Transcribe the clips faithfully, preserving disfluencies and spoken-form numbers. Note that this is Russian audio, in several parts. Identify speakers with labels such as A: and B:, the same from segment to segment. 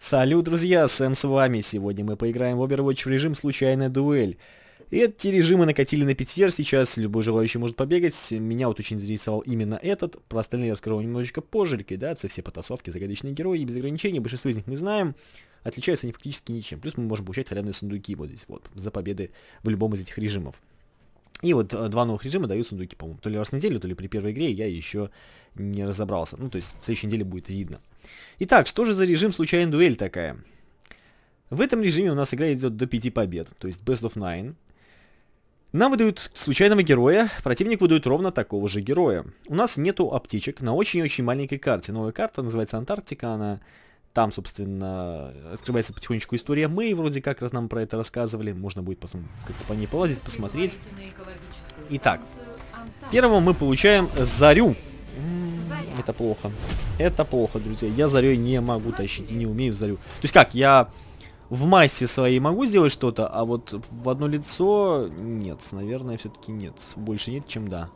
A: Салют, друзья, Сэм с вами. Сегодня мы поиграем в Overwatch в режим «Случайная дуэль». Эти режимы накатили на пятьер сейчас, любой желающий может побегать. Меня вот очень заинтересовал именно этот. Про остальные я расскажу немножечко позже. Ликвидация, все потасовки, загадочные герои и без ограничений. Большинство из них мы знаем. Отличаются они фактически ничем. Плюс мы можем получать халявные сундуки вот здесь вот, за победы в любом из этих режимов. И вот два новых режима дают сундуки, по-моему, то ли раз в неделю, то ли при первой игре, я еще не разобрался. Ну, то есть в следующей неделе будет видно. Итак, что же за режим «Случайная дуэль» такая? В этом режиме у нас игра идет до пяти побед, то есть best of nine. Нам выдают случайного героя, противник выдает ровно такого же героя. У нас нету аптечек на очень-очень маленькой карте. Новая карта называется Антарктика, она... Там, собственно, открывается потихонечку история Мэй, вроде как, раз нам про это рассказывали. Можно будет потом как-то по ней полазить, посмотреть. Итак, первого мы получаем Зарю. М-м, это плохо. Это плохо, друзья. Я Зарей не могу тащить и не умею Зарю. То есть как, я в массе своей могу сделать что-то, а вот в одно лицо нет. Наверное, все-таки нет. Больше нет, чем да.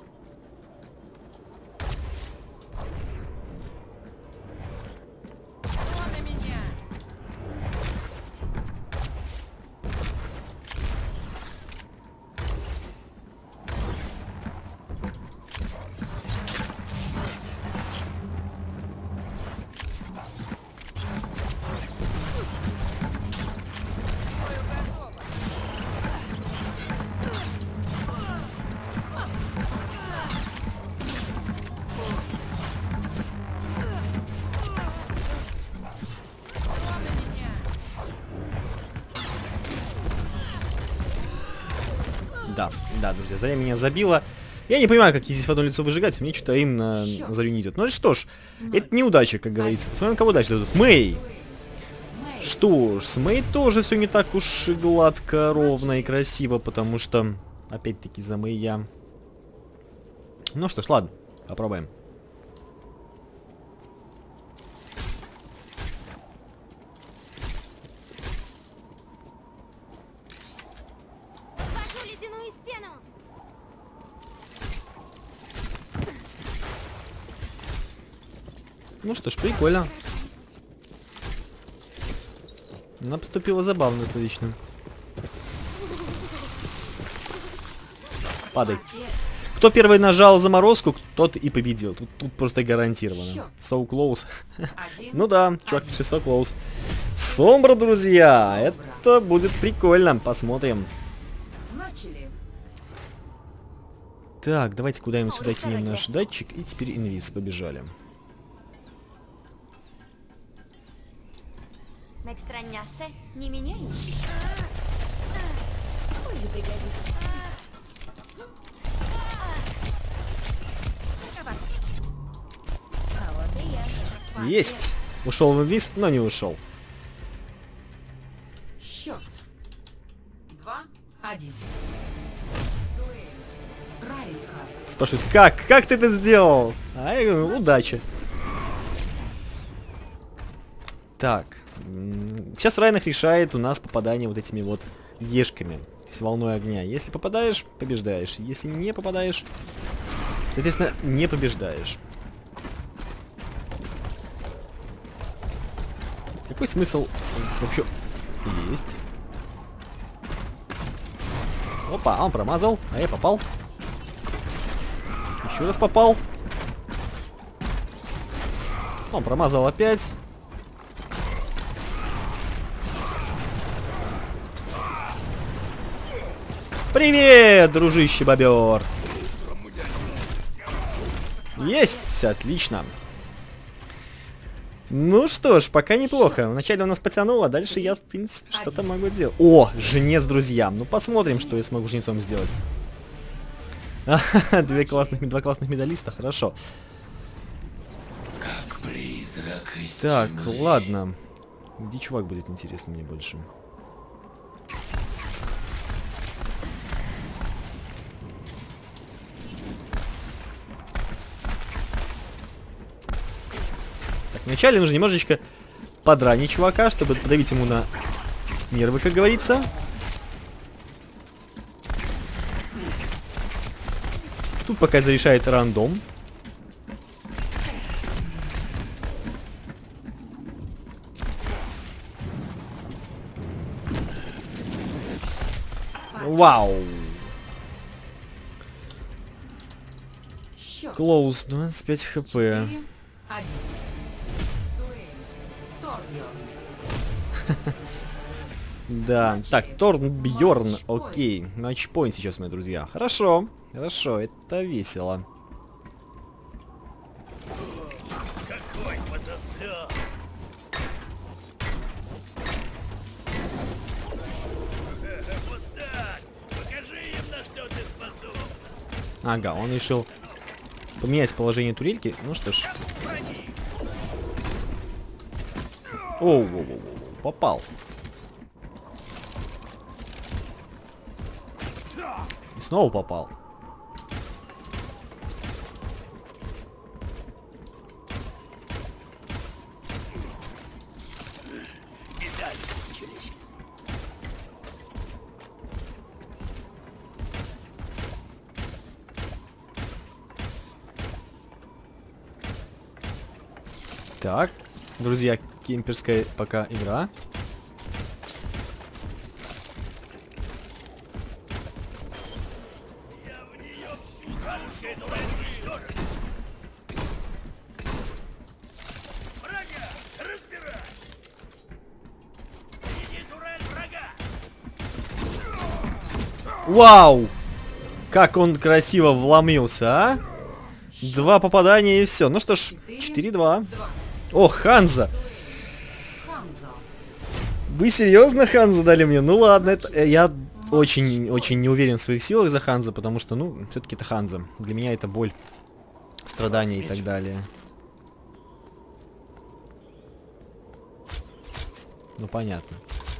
A: Да, да, друзья, Заря меня забила. Я не понимаю, как здесь в одно лицо выжигать, мне что-то именно Зарю не идет. Ну что ж, это неудача, как говорится. Посмотрим, кого дальше дадут. Мэй! Что ж, с Мэй тоже все не так уж и гладко, ровно и красиво, потому что, опять-таки, за Мэй я... Ну что ж, ладно, попробуем. Ну что ж, прикольно. Она поступила забавно достаточно. Падай. Кто первый нажал заморозку, тот и победил. Тут, тут просто гарантированно. So close. Ну да, чувак пишет so close. Сомбра, друзья. Это будет прикольно. Посмотрим. Так, давайте куда-нибудь сюда кинем наш датчик. И теперь инвиз, побежали.
B: Не меняешь?
A: Есть! Ушел в инвиз, но не ушел.
C: Счет. Два, один.
A: Спрашивают, как? Как ты это сделал? А я говорю, удачи. Так. Сейчас Райнах решает у нас попадание вот этими вот ешками с волной огня. Если попадаешь, побеждаешь. Если не попадаешь, соответственно, не побеждаешь. Какой смысл вообще есть? Опа, он промазал, а я попал. Еще раз попал. Он промазал опять. Привет, дружище бобер! Есть! Отлично! Ну что ж, пока неплохо. Вначале у нас потянуло, а дальше я, в принципе, что-то могу делать. О, жнец друзьям. Ну посмотрим, что я смогу жнецом сделать. Две классных, два классных медалиста, хорошо.
D: Как призрак из
A: Так,
D: тьмы.
A: ладно. Где чувак будет, интересно мне больше. Вначале нужно немножечко подранить чувака, чтобы подавить ему на нервы, как говорится. Тут пока зарешает рандом. Вау.
C: Счет.
A: Клоус, двадцать пять хп.
C: четыре, один. Дуэль. Торбьерн.
A: Да, так, Торн Бьорн, окей. Матчпоинт сейчас, мои друзья. Хорошо, хорошо, это весело.
D: Какой потенциал! Вот так! Покажи им, на что ты способен!
A: Ага, он решил поменять положение турельки. Ну что ж. Оу, оу, оу, оу, попал. И снова попал. Так, друзья, кемперская пока игра.
D: Я в нее вражеская дуэль уничтожена! Врага! Разбирай! Иди, турель врага!
A: Вау! Как он красиво вломился, а? Два попадания и все. Ну что ж, четыре-два. О, Ханза!
C: Ханза.
A: Вы серьезно Ханза дали мне? Ну ладно, это э, я очень, очень не уверен в своих силах за Ханза, потому что, ну, все-таки это Ханза. Для меня это боль, страдания и так далее. Ну понятно.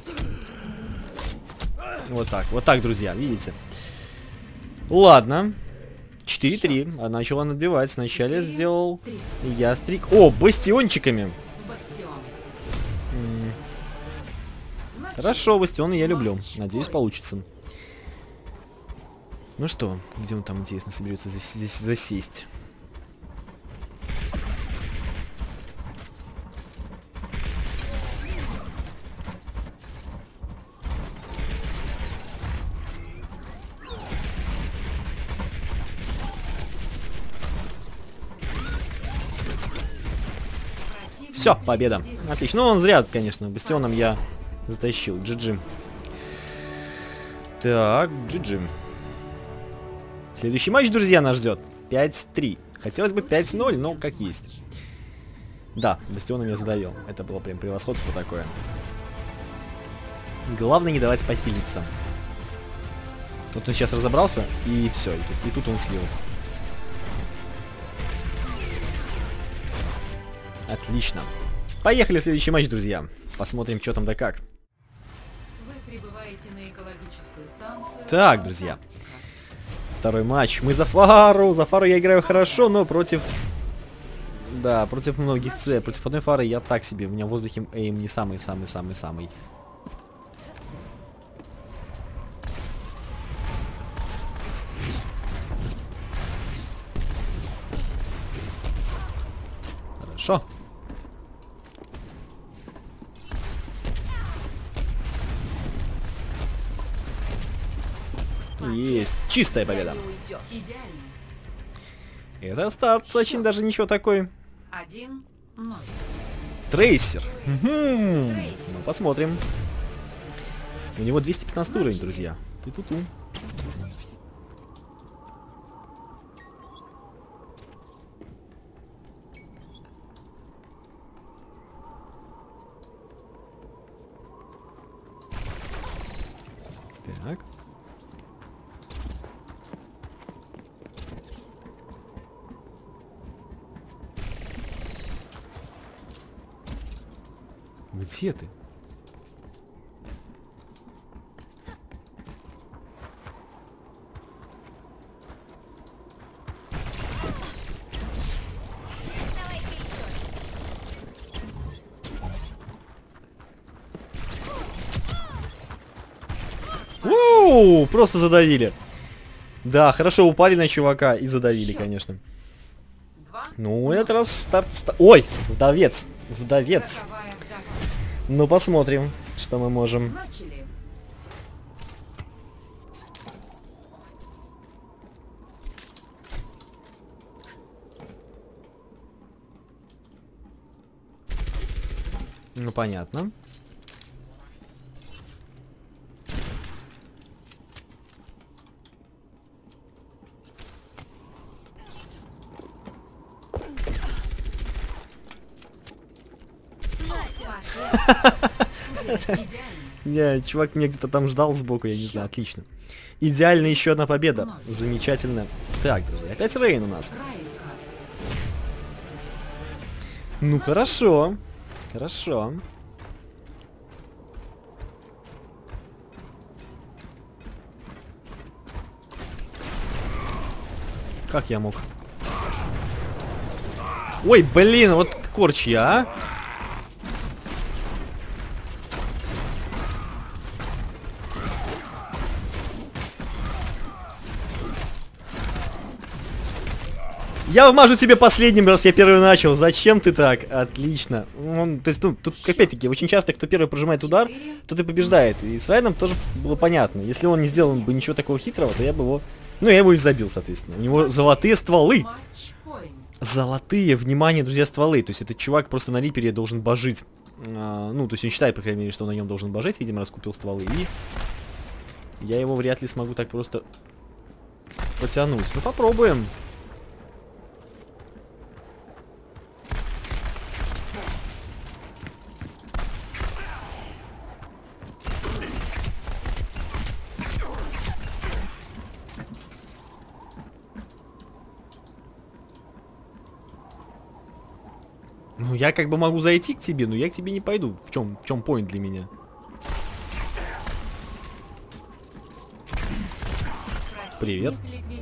A: Вот так, вот так, друзья, видите? Ладно. четыре-три. А начала надбивать. Сначала сделал ястрик. О, бастиончиками.
C: Бастион.
A: М, Хорошо, бастионы я люблю. Надеюсь, получится. Ну что, где он там, интересно, соберется здесь, здесь засесть? Все, победа. Отлично. Ну, он зря, конечно, бастионом я затащил. джи джи. Так, джи джи. Следующий матч, друзья, нас ждет. пять-три. Хотелось бы пять ноль, но как есть. Да, бастионом я задавил. Это было прям превосходство такое. Главное не давать похилиться. Вот он сейчас разобрался, и все. И тут, и тут он слил. Отлично. Поехали в следующий матч, друзья. Посмотрим, что там да как.
C: Вы прибываете на экологическую станцию.
A: Так, друзья. Второй матч. Мы за Фару. За Фару я играю хорошо, но против... Да, против многих С. Против одной Фары я так себе. У меня в воздухе эйм не самый-самый-самый-самый. Хорошо. Есть. Чистая победа.
C: Идеально.
A: Это старт очень даже ничего такой.
C: Один, ноль.
A: Трейсер. Мгм. Ну, посмотрим. У него двести пятнадцать уровень, друзья. Ты-ту-ту. Так. Где ты? Ууу, просто задавили. Да, хорошо упали на чувака и задавили, конечно.
C: Два.
A: Ну, этот раз старт... ста- Ой, вдовец. Вдовец.
C: Роковая атака.
A: Ну, посмотрим, что мы можем.
C: Начали.
A: Ну, понятно. Не, чувак меня где-то там ждал сбоку, я не знаю, отлично. Идеально, еще одна победа. Замечательно. Так, друзья, опять Рейн у нас. Ну, хорошо. Хорошо. Как я мог? Ой, блин, вот корчи, а? Я вмажу тебе последним, раз я первый начал. Зачем ты так? Отлично. Он, то есть, ну, тут опять-таки, очень часто, кто первый прожимает удар, тот и побеждает. И с Райном тоже было понятно. Если он не сделал бы ничего такого хитрого, то я бы его... Ну, я его и забил, соответственно. У него золотые стволы. Золотые, внимание, друзья, стволы. То есть этот чувак просто на Рипере должен божить. А, ну, то есть он считает, по крайней мере, что на нем должен божить. Видимо, раскупил стволы. И я его вряд ли смогу так просто потянуть. Ну, попробуем. Ну, я как бы могу зайти к тебе, но я к тебе не пойду. В чем, в чем поинт для меня? Привет.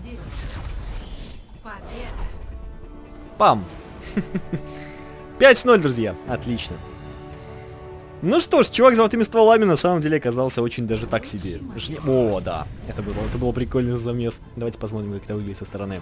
A: Пам. пять ноль, друзья. Отлично. Ну что ж, чувак с золотыми стволами на самом деле оказался очень даже так себе. О, да. Это было, это было прикольный замес. Давайте посмотрим, как это выглядит со стороны.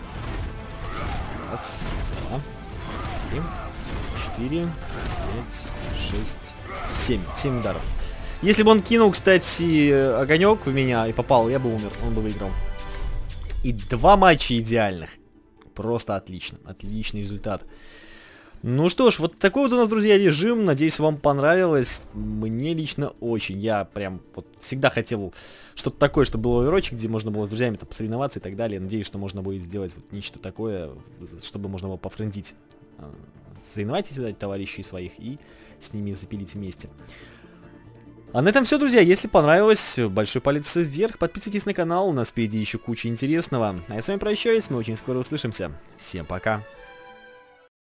A: Раз, два, три. четыре, пять, шесть, семь. семь ударов. Если бы он кинул, кстати, огонек в меня и попал, я бы умер. Он бы выиграл. И два матча идеальных. Просто отлично. Отличный результат. Ну что ж, вот такой вот у нас, друзья, режим. Надеюсь, вам понравилось. Мне лично очень. Я прям вот всегда хотел что-то такое, чтобы было овервотч, где можно было с друзьями там посоревноваться и так далее. Надеюсь, что можно будет сделать вот нечто такое, чтобы можно было пофрендить. Соревновайтесь сюда, товарищей своих, и с ними запилить вместе. А на этом все, друзья. Если понравилось, большой палец вверх. Подписывайтесь на канал, у нас впереди еще куча интересного. А я с вами прощаюсь, мы очень скоро услышимся. Всем пока.